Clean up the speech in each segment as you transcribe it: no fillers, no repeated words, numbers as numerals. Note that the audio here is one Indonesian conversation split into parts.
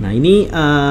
Nah, ini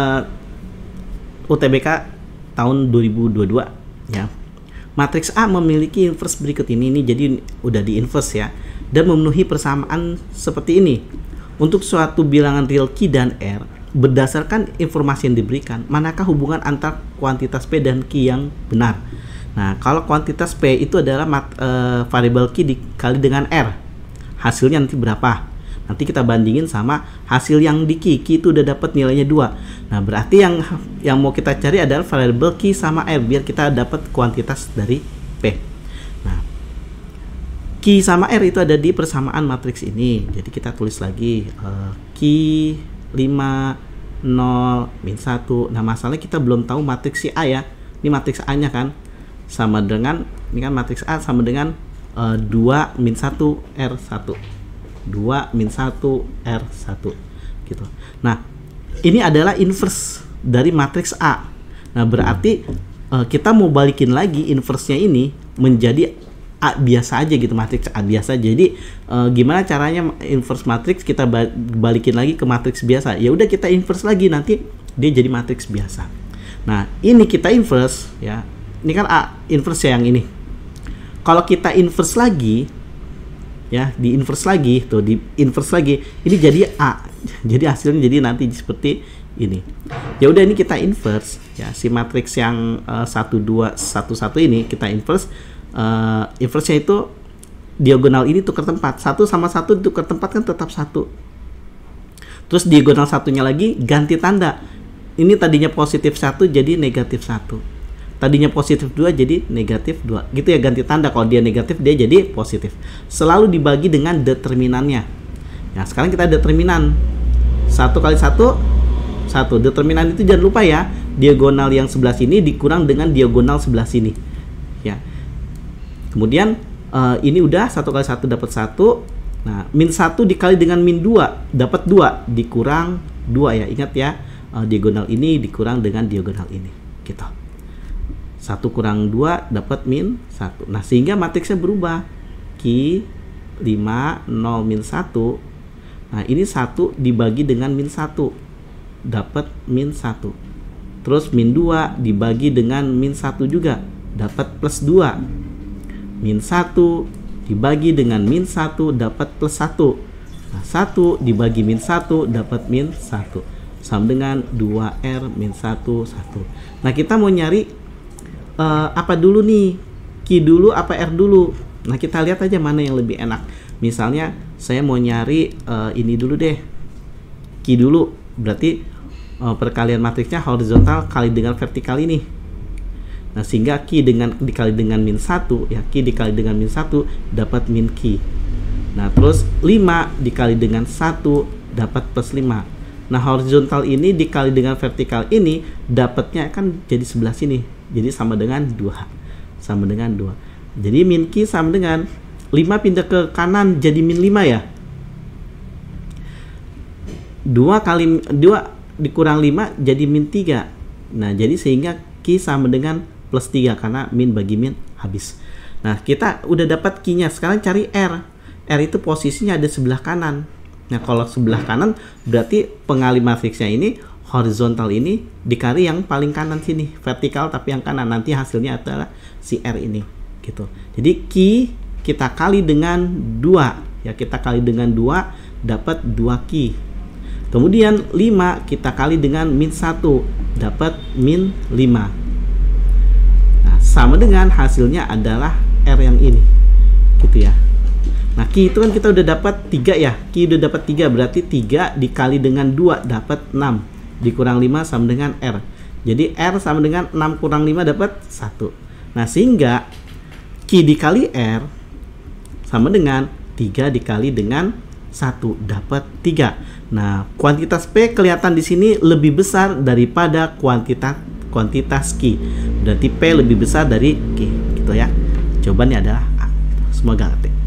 UTBK tahun 2022 ya. Matriks A memiliki inverse berikut ini jadi udah di inverse ya, dan memenuhi persamaan seperti ini. Untuk suatu bilangan real Q dan R, berdasarkan informasi yang diberikan, manakah hubungan antar kuantitas P dan Q yang benar? Nah, kalau kuantitas P itu adalah variabel Q dikali dengan R, hasilnya nanti berapa? Nanti kita bandingin sama hasil yang di Q itu udah dapat nilainya 2. Nah, berarti yang mau kita cari adalah variabel Q sama R biar kita dapat kuantitas dari P. Nah, Q sama R itu ada di persamaan matriks ini. Jadi kita tulis lagi Q 5 0 min 1. Nah, masalahnya kita belum tahu matriks si A ya. Ini matriks A nya kan sama dengan, ini kan matriks A sama dengan 2 min 1 R 1. 2 min 1 R 1 gitu. Nah, ini adalah inverse dari matriks A. Nah, berarti kita mau balikin lagi inverse-nya ini menjadi A biasa aja gitu, matriks A biasa. Jadi gimana caranya inverse matriks kita balikin lagi ke matriks biasa? Ya udah kita inverse lagi, nanti dia jadi matriks biasa. Nah, ini kita inverse ya. Ini kan A inverse yang ini. Kalau kita inverse lagi ya, di inverse lagi tuh, di inverse lagi, ini jadi A. Jadi hasilnya jadi nanti seperti ini. Ya udah, ini kita inverse ya, si matriks yang 1 2 1 1 ini kita inverse. Inverse-nya itu diagonal ini tukar tempat, 1 sama 1 tukar tempat kan tetap 1. Terus diagonal satunya lagi ganti tanda. Ini tadinya positif 1 jadi negatif 1. Tadinya positif 2 jadi negatif 2. Gitu ya, ganti tanda. Kalau dia negatif dia jadi positif. Selalu dibagi dengan determinannya. Nah, sekarang kita determinan 1 kali 1 1. Determinan itu jangan lupa ya, diagonal yang sebelah sini dikurang dengan diagonal sebelah sini. Ya. Kemudian ini udah 1 kali 1 dapat 1. Nah, min 1 dikali dengan min 2 dapat 2 dikurang 2 ya. Ingat ya, diagonal ini dikurang dengan diagonal ini. Gitu. 1 kurang 2 dapat min 1. Nah, sehingga matriksnya berubah. Q 5 0 min 1. Nah, ini 1 dibagi dengan min 1 dapat min 1. Terus min 2 dibagi dengan min 1 juga dapat plus 2. Min 1 dibagi dengan min 1 dapat plus 1. Nah, 1 dibagi min 1 dapat min 1. Sama dengan 2R min 1 1. Nah, kita mau nyari apa dulu nih? Q dulu apa R dulu? Nah, kita lihat aja mana yang lebih enak. Misalnya saya mau nyari ini dulu deh. Q dulu. Berarti perkalian matriksnya horizontal kali dengan vertikal ini. Nah, sehingga Q dikali dengan min 1 ya, Q dikali dengan min 1 dapat min Q. Nah, terus 5 dikali dengan 1 dapat plus 5. Nah, horizontal ini dikali dengan vertikal ini dapatnya kan jadi sebelah sini. Jadi sama dengan 2. Sama dengan 2. Jadi min Q sama dengan 5 pindah ke kanan jadi min 5 ya. 2 dikurang 5 jadi min 3. Nah, jadi sehingga Q sama dengan plus 3 karena min bagi min habis. Nah, kita udah dapat Q-nya. Sekarang cari R. R itu posisinya ada sebelah kanan. Nah, kalau sebelah kanan berarti pengali matriksnya ini horizontal ini dikali yang paling kanan sini, vertikal tapi yang kanan. Nanti hasilnya adalah si R ini gitu. Jadi Q kita kali dengan 2 ya, kita kali dengan 2 dapat 2Q. Kemudian 5 kita kali dengan min 1 dapat min 5. Nah, sama dengan hasilnya adalah R yang ini gitu ya. Nah, Q itu kan kita udah dapat 3 ya. Q udah dapat 3 berarti 3 dikali dengan 2 dapat 6. Dikurang 5 sama dengan R. Jadi R sama dengan 6 kurang 5 dapat 1. Nah, sehingga Q dikali R sama dengan 3 dikali dengan 1 dapat 3. Nah, kuantitas P kelihatan di sini lebih besar daripada kuantitas Q. Berarti P lebih besar dari Q gitu ya. Jawabannya adalah A. Semoga ngerti.